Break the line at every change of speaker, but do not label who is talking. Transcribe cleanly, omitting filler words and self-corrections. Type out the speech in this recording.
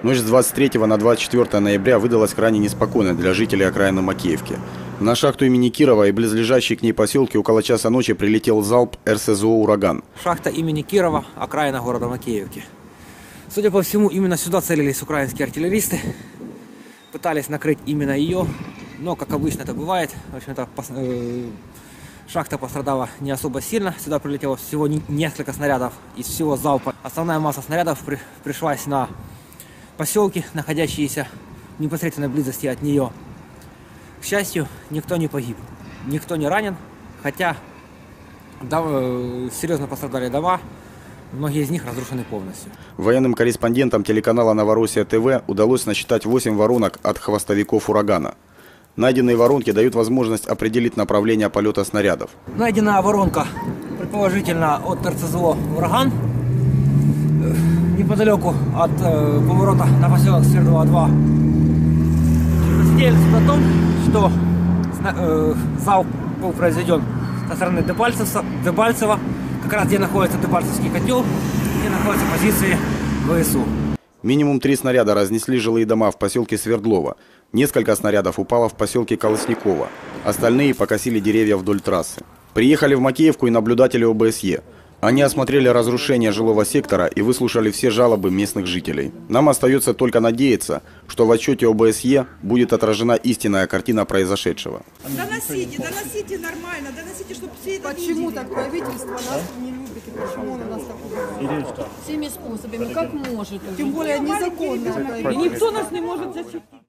Ночь с 23 на 24 ноября выдалась крайне неспокойной для жителей окраины Макеевки. На шахту имени Кирова и близлежащие к ней поселки около часа ночи прилетел залп РСЗО «Ураган».
Шахта имени Кирова, окраина города Макеевки. Судя по всему, именно сюда целились украинские артиллеристы. Пытались накрыть именно ее, но, как обычно это бывает, в общем-то, шахта пострадала не особо сильно. Сюда прилетело всего несколько снарядов из всего залпа. Основная масса снарядов пришлась на поселки, находящиеся в непосредственной близости от нее. К счастью, никто не погиб, никто не ранен, хотя серьезно пострадали дома, многие из них разрушены полностью.
Военным корреспондентам телеканала «Новороссия ТВ» удалось насчитать 8 воронок от хвостовиков «Урагана». Найденные воронки дают возможность определить направление полета снарядов.
Найдена воронка, предположительно, от РСЗО «Ураган», неподалеку от поворота на поселок Свердлова-2. Свидетельствует о том, что залп был произведен со стороны Дебальцева, как раз где находится Дебальцевский котел, где находятся позиции ВСУ.
Минимум 3 снаряда разнесли жилые дома в поселке Свердлова. Несколько снарядов упало в поселке Колосниково. Остальные покосили деревья вдоль трассы. Приехали в Макеевку и наблюдатели ОБСЕ. Они осмотрели разрушение жилого сектора и выслушали все жалобы местных жителей. Нам остается только надеяться, что в отчете ОБСЕ будет отражена истинная картина произошедшего.
Доносите нормально, доносите, чтобы все это видели.
Почему так правительство нас не любит и почему оно нас так убивает? Всеми способами, как может.
Тем более незаконно.
И никто нас не может защитить.